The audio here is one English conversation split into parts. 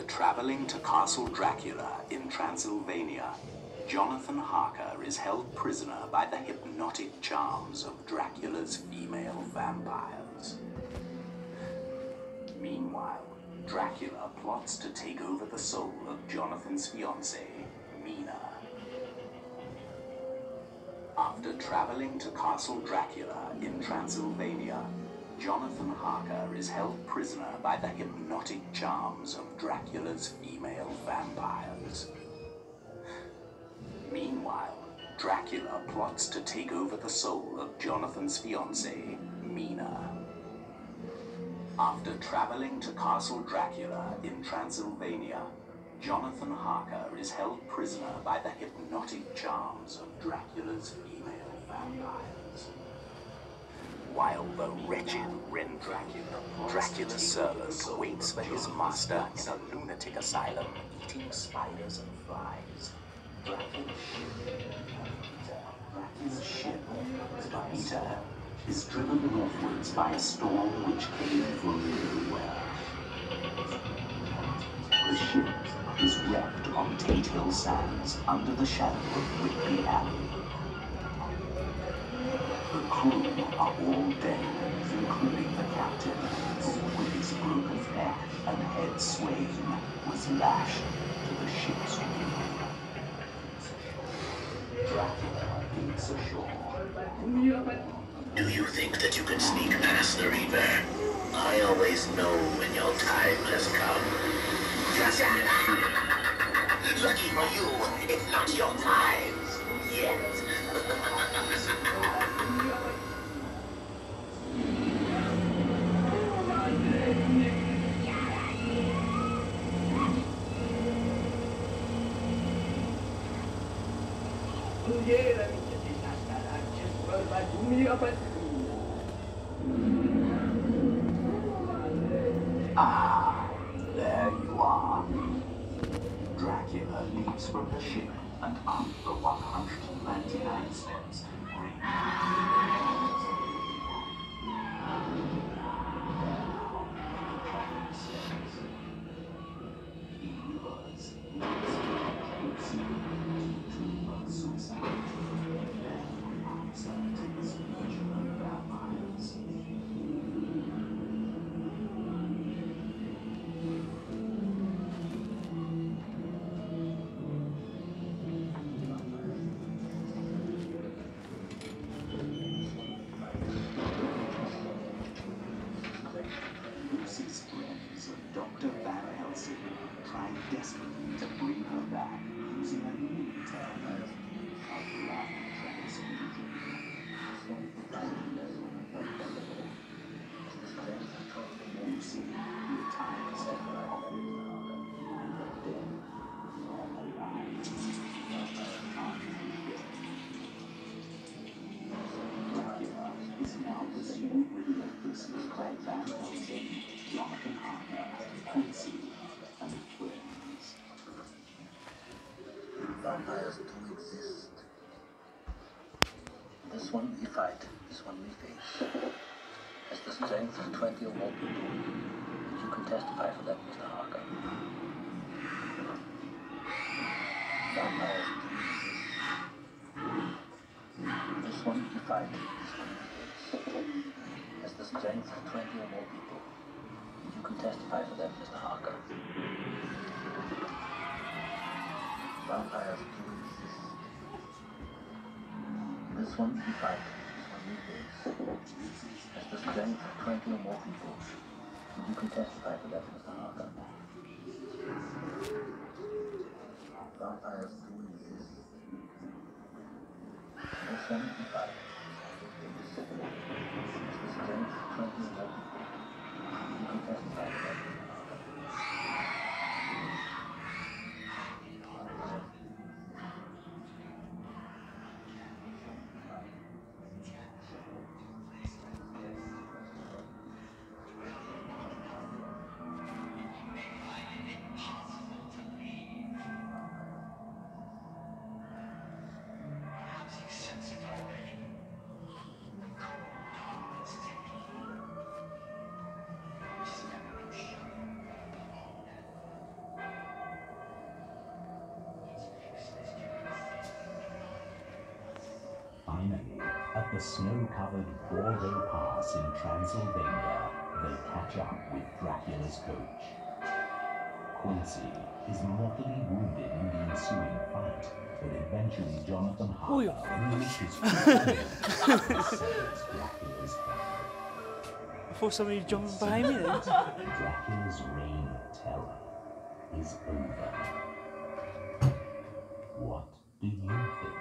traveling to Castle Dracula in Transylvania, Jonathan Harker is held prisoner by the hypnotic charms of Dracula's female vampires. Meanwhile, Dracula plots to take over the soul of Jonathan's fiancée, Mina. After traveling to Castle Dracula in Transylvania, Jonathan Harker is held prisoner by the hypnotic charms of Dracula's female vampires. Meanwhile, Dracula plots to take over the soul of Jonathan's fiancée, Mina. After traveling to Castle Dracula in Transylvania, Jonathan Harker is held prisoner by the hypnotic charms of Dracula's female vampires. While the wretched Ren Dracula Surlus waits for his master in a lunatic asylum, eating spiders and flies, Dracula's ship, Peter, is driven northwards by a storm which came from nowhere. The ship is wrecked on Tate Hill sands under the shadow of Whitby Alley. The crew are all dead, including the captain, who, with his broken neck and head swaying, was lashed to the ship's wheel. Dracula gates ashore. Do you think that you can sneak past the Reaper? I always know when your time has come. Lucky for you, it's not your time yet. Ah, there you are. Dracula leaps from the ship and up the 199 steps. Trying desperately to bring her back using a new technique of love transfusion. Lucy retires to her home, and then Dracula is now pursued relentlessly by Van Helsing, Jonathan Harker, Quincy, and friends. Vampires do exist. This one we fight, this one we face. Has the strength of 20 or more people. And you can testify for that, Mr. Harker. Vampires do exist. This one we fight, this one we face. Has the strength of 20 or more people. And you can testify for that, Mr. Harker. Vampires do exist. This one we fight, this one we face. Has the strength of 20 or more people. And you can testify for that, Mr. Harker. Vampires do exist. This one we fight, this one we face. Has the strength of 20 or more people. And you can testify for that, Mr. Harker. Finally, at the snow-covered Borgo Pass in Transylvania, they catch up with Dracula's coach. Quincy is mortally wounded in the ensuing fight, but eventually Jonathan Harker wields his and severs Dracula's head. I thought somebody jumped behind me then. Dracula's reign of terror is over. What do you think?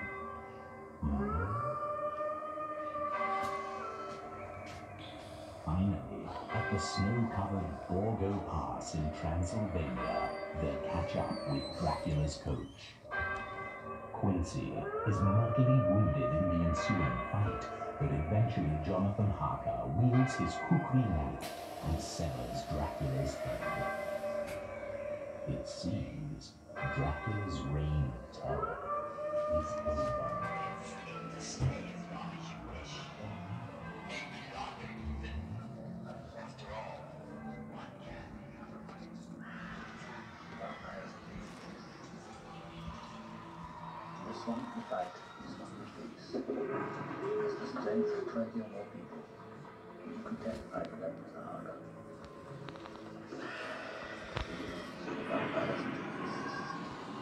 Finally, at the snow-covered Borgo Pass in Transylvania, they catch up with Dracula's coach. Quincy is mortally wounded in the ensuing fight, but eventually Jonathan Harker wields his kukri knife and severs Dracula's head. It seems Dracula's reign of terror is over. This one, in fact, is not the case. It's the strength of 20 or more people. You can testify to that.